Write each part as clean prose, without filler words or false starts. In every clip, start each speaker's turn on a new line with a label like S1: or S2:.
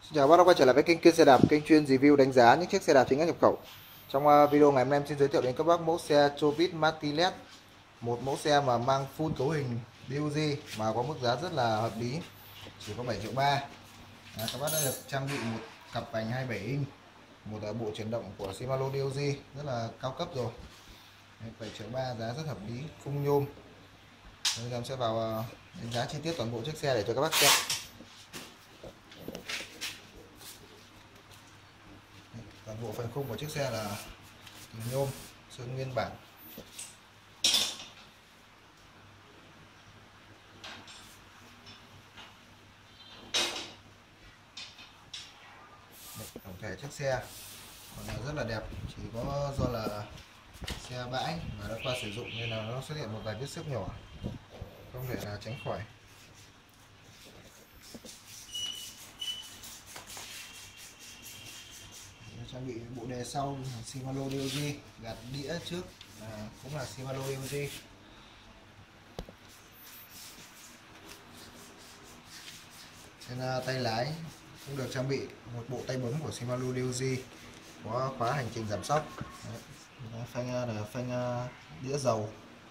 S1: Xin chào bác đã quay trở lại với kênh xe đạp, kênh chuyên review đánh giá những chiếc xe đạp chính hãng nhập khẩu. Trong video ngày hôm nay em xin giới thiệu đến các bác mẫu xe Chobit Martinet, một mẫu xe mà mang full cấu hình DOG mà có mức giá rất là hợp lý, chỉ có 7 triệu 3. Các bác đã được trang bị một cặp vành 27 inch, một bộ chuyển động của Shimano DOG rất là cao cấp rồi. 7 triệu 3 giá rất hợp lý, khung nhôm. Bây giờ em sẽ vào đánh giá chi tiết toàn bộ chiếc xe để cho các bác xem. Toàn bộ phần khung của chiếc xe là kính nhôm sơn nguyên bản. Tổng thể chiếc xe còn là rất là đẹp, chỉ có do là xe bãi và đã qua sử dụng nên là nó xuất hiện một vài vết xước nhỏ, không thể là tránh khỏi. Trang bị bộ đề sau Shimano DOG, gạt đĩa trước cũng là Shimano DOG. Trên tay lái cũng được trang bị một bộ tay bấm của Shimano DOG, có khóa hành trình giảm sóc. Phanh là phanh đĩa dầu.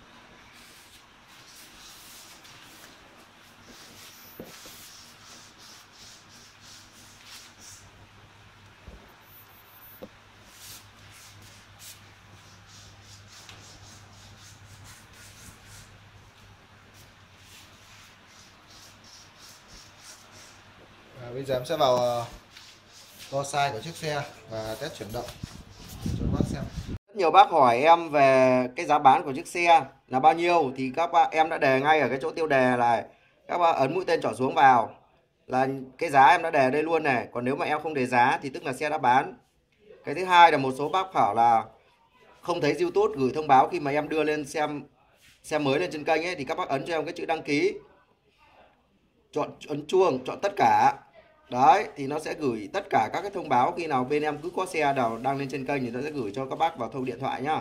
S1: Bây giờ em sẽ vào đo size của chiếc xe và test chuyển động cho các bác xem.
S2: Rất nhiều bác hỏi em về cái giá bán của chiếc xe là bao nhiêu thì các bác em đã đề ngay ở cái chỗ tiêu đề này, các bác ấn mũi tên trỏ xuống vào là cái giá em đã đề đây luôn này. Còn nếu mà em không đề giá thì tức là xe đã bán. Cái thứ hai là một số bác bảo là không thấy YouTube gửi thông báo khi mà em đưa lên xem mới lên trên kênh ấy, thì các bác ấn cho em cái chữ đăng ký, chọn ấn chuông, chọn tất cả. Đấy thì nó sẽ gửi tất cả các cái thông báo khi nào bên em cứ có xe nào đăng lên trên kênh thì nó sẽ gửi cho các bác vào thông điện thoại nhá.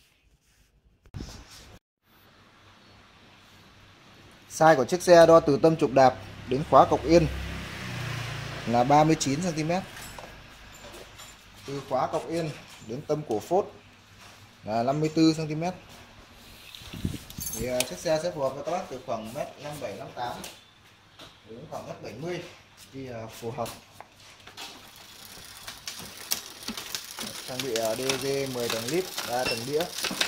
S1: Size của chiếc xe đo từ tâm trục đạp đến khóa cọc yên là 39 cm. Từ khóa cọc yên đến tâm cổ phốt là 54 cm. Thì chiếc xe sẽ phù hợp với các bác từ khoảng 1m57-58 đến khoảng 1m70 thì phù hợp. Trang bị DOG 10 tầng lip, 3 tầng đĩa.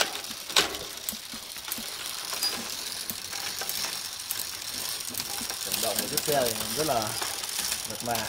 S1: Chuyển động của chiếc xe thì rất là mượt mà.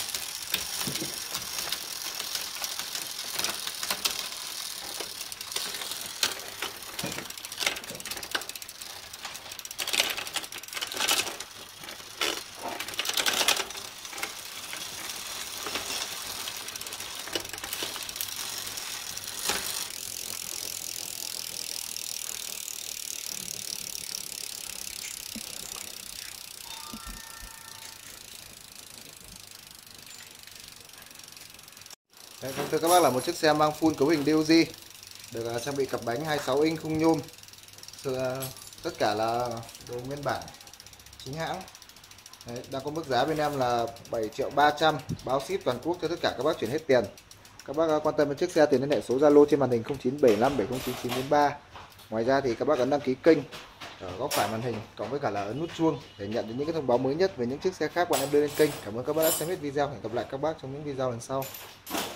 S1: Đây, thưa các bác là một chiếc xe mang full cấu hình DOG, được trang bị cặp bánh 26 inch khung nhôm, tất cả là đồ nguyên bản chính hãng. Đấy, đang có mức giá bên em là 7 triệu 300, báo ship toàn quốc cho tất cả các bác chuyển hết tiền. Các bác quan tâm đến chiếc xe thì liên hệ số Zalo trên màn hình 0975709943. Ngoài ra thì các bác ấn đăng ký kênh ở góc phải màn hình cộng với cả là ấn nút chuông để nhận được những cái thông báo mới nhất về những chiếc xe khác bọn em đưa lên kênh. Cảm ơn các bác đã xem hết video, hẹn gặp lại các bác trong những video lần sau.